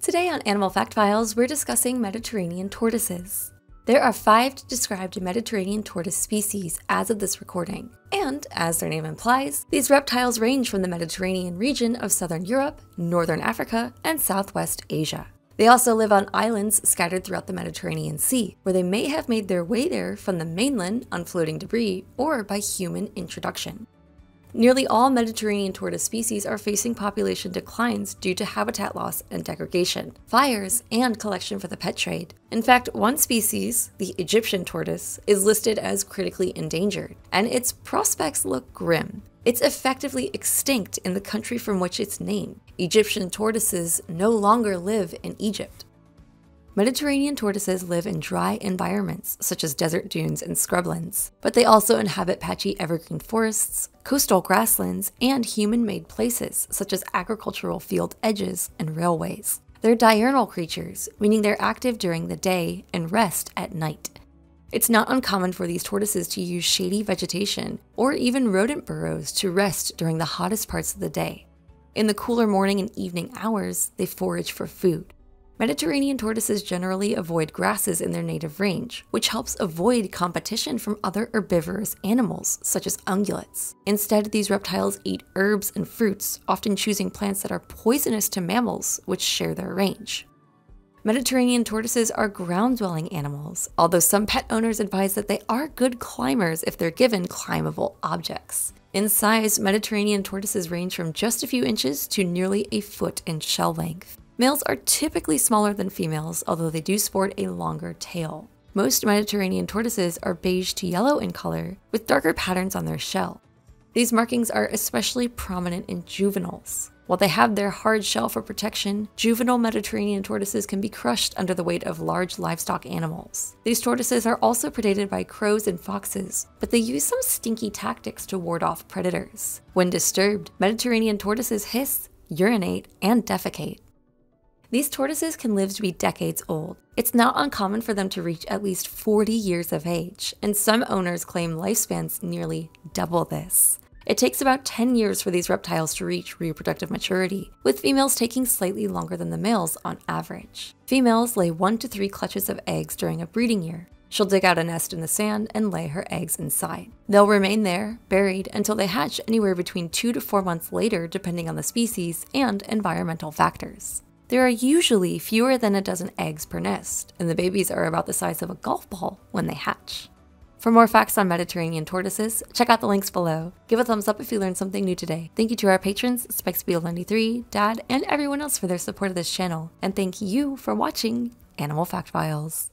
Today on Animal Fact Files, we're discussing Mediterranean tortoises. There are 5 described Mediterranean tortoise species as of this recording, and as their name implies, these reptiles range from the Mediterranean region of southern Europe, northern Africa, and southwest Asia. They also live on islands scattered throughout the Mediterranean Sea, where they may have made their way there from the mainland on floating debris or by human introduction. Nearly all Mediterranean tortoise species are facing population declines due to habitat loss and degradation, fires, and collection for the pet trade. In fact, one species, the Egyptian tortoise, is listed as critically endangered, and its prospects look grim. It's effectively extinct in the country from which it's named. Egyptian tortoises no longer live in Egypt. Mediterranean tortoises live in dry environments, such as desert dunes and scrublands, but they also inhabit patchy evergreen forests, coastal grasslands, and human-made places, such as agricultural field edges and railways. They're diurnal creatures, meaning they're active during the day and rest at night. It's not uncommon for these tortoises to use shady vegetation or even rodent burrows to rest during the hottest parts of the day. In the cooler morning and evening hours, they forage for food. Mediterranean tortoises generally avoid grasses in their native range, which helps avoid competition from other herbivorous animals, such as ungulates. Instead, these reptiles eat herbs and fruits, often choosing plants that are poisonous to mammals, which share their range. Mediterranean tortoises are ground-dwelling animals, although some pet owners advise that they are good climbers if they're given climbable objects. In size, Mediterranean tortoises range from just a few inches to nearly a foot in shell length. Males are typically smaller than females, although they do sport a longer tail. Most Mediterranean tortoises are beige to yellow in color, with darker patterns on their shell. These markings are especially prominent in juveniles. While they have their hard shell for protection, juvenile Mediterranean tortoises can be crushed under the weight of large livestock animals. These tortoises are also predated by crows and foxes, but they use some stinky tactics to ward off predators. When disturbed, Mediterranean tortoises hiss, urinate, and defecate. These tortoises can live to be decades old. It's not uncommon for them to reach at least 40 years of age, and some owners claim lifespans nearly double this. It takes about 10 years for these reptiles to reach reproductive maturity, with females taking slightly longer than the males on average. Females lay 1 to 3 clutches of eggs during a breeding year. She'll dig out a nest in the sand and lay her eggs inside. They'll remain there, buried, until they hatch anywhere between 2 to 4 months later, depending on the species and environmental factors. There are usually fewer than a dozen eggs per nest, and the babies are about the size of a golf ball when they hatch. For more facts on Mediterranean tortoises, check out the links below. Give a thumbs up if you learned something new today. Thank you to our patrons, SpikesBeal93, Dad, and everyone else for their support of this channel. And thank you for watching Animal Fact Files.